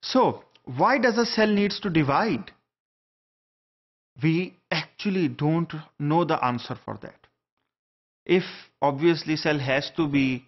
So, why does a cell needs to divide? We actually don't know the answer for that. If obviously cell has to be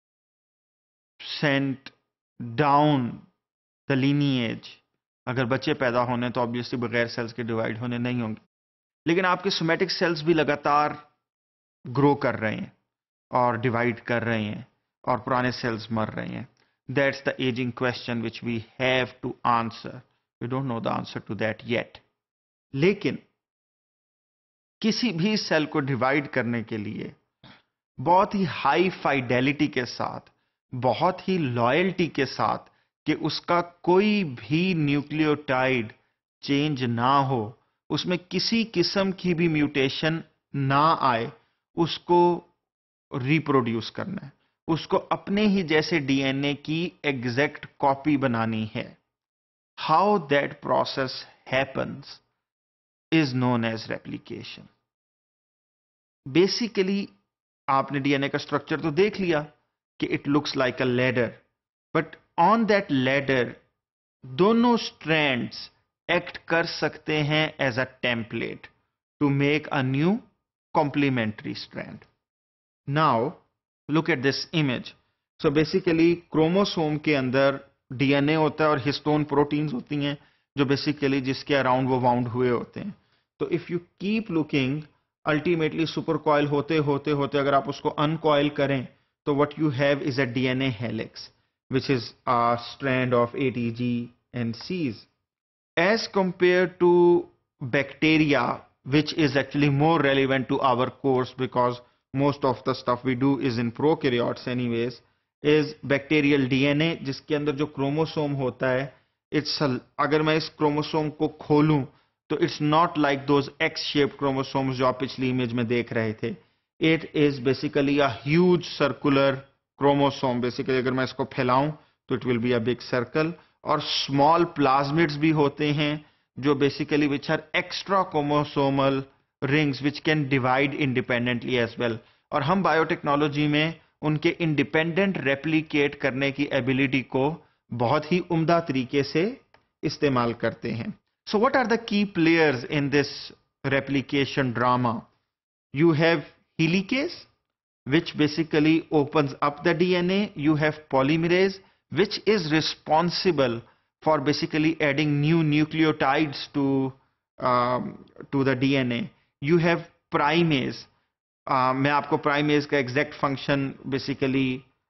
sent down the lineage, अगर बच्चे पैदा होने तो obviously बगैर sales के divide होने नहीं होंगे, लेकिन आपके सोमैटिक सेल्स भी लगातार ग्रो कर रहे हैं और डिवाइड कर रहे हैं और पुराने सेल्स मर रहे हैं. That's the aging question which we have to answer. We don't know the answer to that yet. लेकिन किसी भी सेल को डिवाइड करने के लिए बहुत ही हाई फाइडेलिटी के साथ, बहुत ही लॉयल्टी के साथ कि उसका कोई भी न्यूक्लियोटाइड चेंज ना हो, उसमें किसी किस्म की भी म्यूटेशन ना आए, उसको रिप्रोड्यूस करना है, उसको अपने ही जैसे डीएनए की एग्जैक्ट कॉपी बनानी है. How that process happens is known as replication. Basically आपने डीएनए का स्ट्रक्चर तो देख लिया कि it looks like a ladder, but on that ladder दोनों स्ट्रैंड्स एक्ट कर सकते हैं as a template to make a new complementary strand. Now look at this image. So basically chromosome के अंदर डीएनए होता है और हिस्टोन प्रोटीन्स होती हैं जो बेसिकली जिसके अराउंड वो वाउंड हुए होते हैं. तो if you keep looking, ultimately super coil होते होते होते अगर आप उसको अनकॉइल करें तो what you have is a DNA helix which is a strand of ATG and Cs. As compared to bacteria, which is actually more relevant to our course because most of the stuff we do is in prokaryotes anyways, is bacterial DNA जिसके अंदर जो chromosome होता है, अगर मैं इस chromosome को खोलूं तो it's not like those X shaped chromosomes जो आप पिछली इमेज में देख रहे थे. It is basically a huge circular chromosome. Basically अगर मैं इसको फैलाऊं तो it will be a big circle. और स्मॉल प्लाज्मिड्स भी होते हैं जो basically which are extra chromosomal rings which can divide independently as well. और हम बायोटेक्नोलॉजी में उनके इंडिपेंडेंट रेप्लिकेट करने की एबिलिटी को बहुत ही उम्दा तरीके से इस्तेमाल करते हैं. So what are the key players in this replication drama? You have helicase which basically opens up the DNA. You have polymerase which is responsible for basically adding new nucleotides to the DNA. You have primase. मैं आपको primase का exact function basically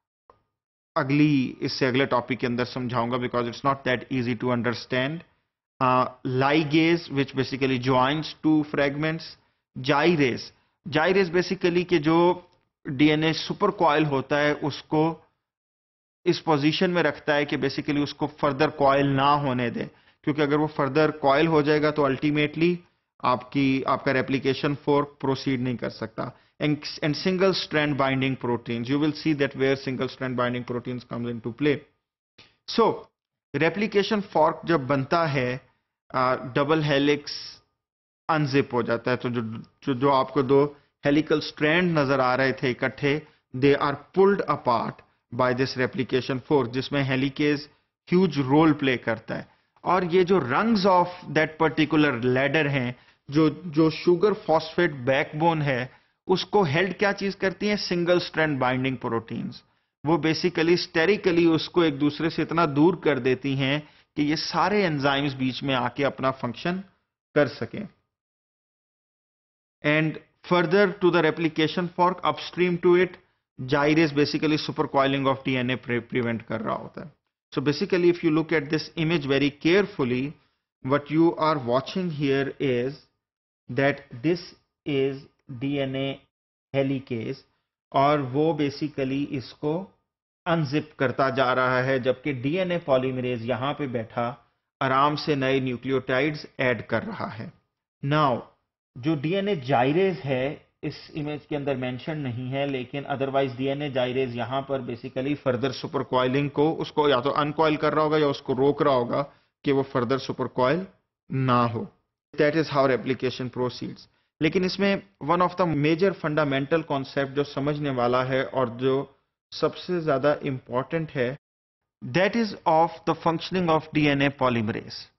इससे अगले topic के अंदर समझाऊंगा because it's not that easy to understand. Ligase which basically joins two fragments. Gyrase basically के जो डीएनए सुपर कॉइल होता है उसको इस पोजीशन में रखता है कि बेसिकली उसको फर्दर कॉइल ना होने दे, क्योंकि अगर वो फर्दर कॉइल हो जाएगा तो अल्टीमेटली आपका रेप्लिकेशन फोर्क प्रोसीड नहीं कर सकता. And single strand binding proteins, you will see that where single strand binding proteins comes into play. So replication fork जब बनता है डबल हेलिक्स अनजिप हो जाता है. तो जो आपको दो हेलिकल स्ट्रैंड नजर आ रहे थे इकट्ठे, they are pulled apart by this replication force जिसमें हेलिकेज ह्यूज रोल प्ले करता है. और ये जो rungs of that particular ladder हैं, जो शुगर फॉस्फेट बैकबोन है, उसको हेल्ड क्या चीज करती है? Single strand binding proteins. वो बेसिकली स्टेरिकली उसको एक दूसरे से इतना दूर कर देती हैं कि ये सारे एंजाइम्स बीच में आके अपना फंक्शन कर सकें. And further to the replication fork, upstream to it, gyrase basically supercoiling of DNA prevent कर रहा होता है. So basically if you look at this image very carefully, what you are watching here is that this is DNA helicase और वो basically इसको unzip करता जा रहा है, जबकि DNA polymerase यहाँ पे बैठा आराम से नए न्यूक्लियोटाइड्स ऐड कर रहा है. Now जो डीएनए जाइरेज है इस इमेज के अंदर मेंशन नहीं है, लेकिन अदरवाइज डीएनए जाइरेज यहां पर बेसिकली फर्दर सुपर कॉइलिंग को उसको या तो अनकॉइल कर रहा होगा या उसको रोक रहा होगा कि वो फर्दर सुपर कॉइल ना हो. That is how replication proceeds. लेकिन इसमें one of the major fundamental concept जो समझने वाला है और जो सबसे ज्यादा इंपॉर्टेंट है, that is of the functioning of DNA polymerase.